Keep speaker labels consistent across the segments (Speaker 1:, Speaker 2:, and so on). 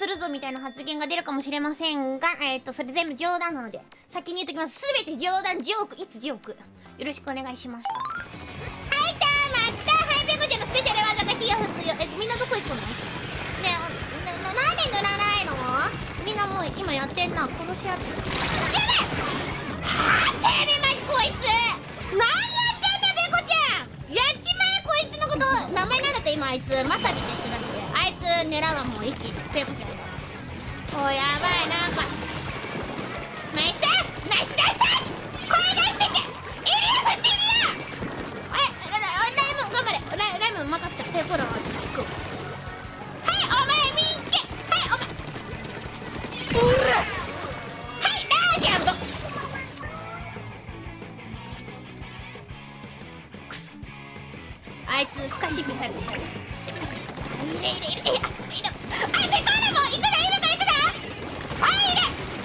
Speaker 1: するぞみたいな発言が出るかもしれませんが、それ全部冗談なので、先に言っときます。すべて冗談、ジョーク、いつジョーク。よろしくお願いします。はい、たまった。はい、ペコちゃんのスペシャル技が火を吹くよ。みんなどこ行くの？ねえ、なんで塗らないの？みんなもう今やってんな。殺し合ってる。やべはぁ、てめえマジこいつ何やってんだペコちゃんやっちまえこいつのこと。名前なんだって今あいつマサビって言ってたんで、あいつ狙うわもう一気にペコちゃんが。おいやばいなんかナイスナイスナイス声出してけエリアそっちにやライム頑張れライム任せちゃペコラはちょっと引く。はいお前ミンケはいお前うらはいラージャンドくそあいつスカシップされてしまう。いれあそこいる。はいペコラも行くな今から行くな。はいいれ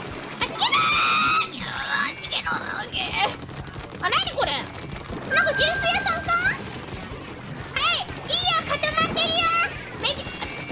Speaker 1: 逃げろあ、なにこれなんかジュース屋さんか。はいいいよ固まってるよめっち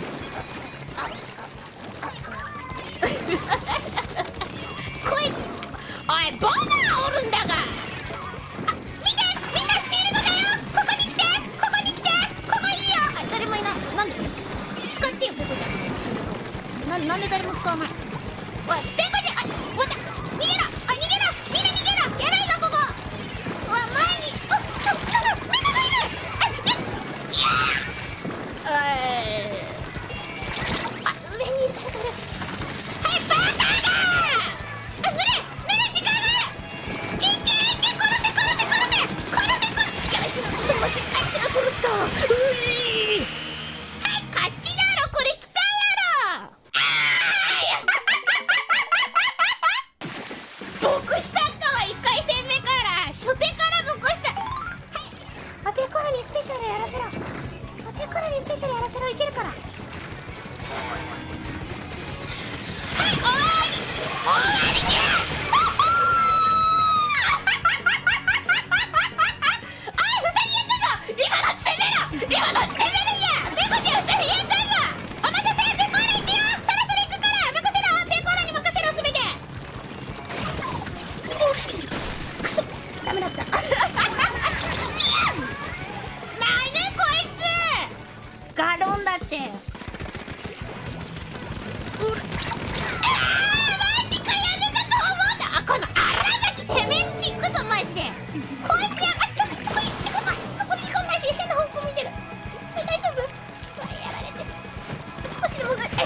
Speaker 1: ゃ来いおいボマーおるんだが。あ見てみんなシールドだよここに来てここに来てここいいよ。あ誰もいない。なんで使ってよペコちゃんシールド。なんで誰も使わない。おいペコちゃんあわった逃げろあ逃げろみんな逃げろやばいぞここ。うわ前にみんながいるあいやあ上にいる誰かいる。はいバカだあぬれ時間があるいけ殺せやばいすいませんあいつが殺したはいこっちだろこれ来たやろボクしたったわ1回戦目から初手からボコした。はいアペコラにスペシャルやらせろアペコラにスペシャルやらせろいけるから。はい終わりじゃあ2人やったぞ今のうち攻めるんやペコちゃん2人やったぞお待たせペコラ行くよそろそろ行くから任せろペコラに任せろすべて。くそダメだったなんでこいつガロンだってマジかやめたと思うんだ。あこの荒垣てめえんち行くぞマジでこいつやばいちょっとここに時間ないし変な方向見てる大丈夫。うわやられてる少しでもずれあーや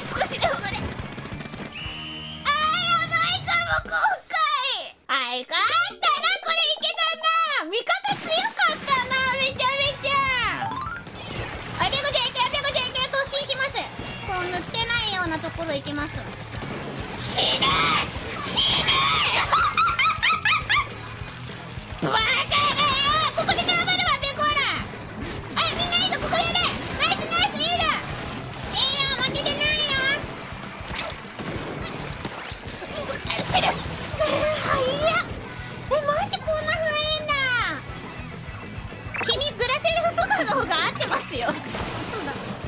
Speaker 1: ばいかも今回はい勝ったなこれいけたな味方強かったなめちゃめちゃ。あペコちゃんいけ突進します。こう塗ってないようなところ行きます。死ねバカがよここで頑張るわペコラはいみんないいぞここやれナイスいいだいいよ負けてないよ死ぬ早っマジこんな早いんだ。君グラセルフとかの方が合ってますよそうだ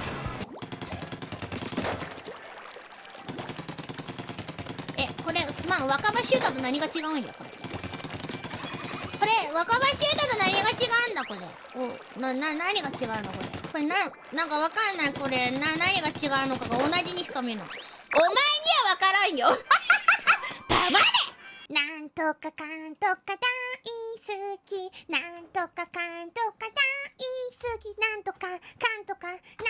Speaker 1: これまあ若葉シューターと何が違うんやこれ若葉シューターと何が違うんだこれ何が違うのこれなんかわかんないこれ何が違うのかが同じにしか見えない。お前にはわからんよ黙れなんとかかんとか大好きなんとかかんとか大好きなんとかかんとか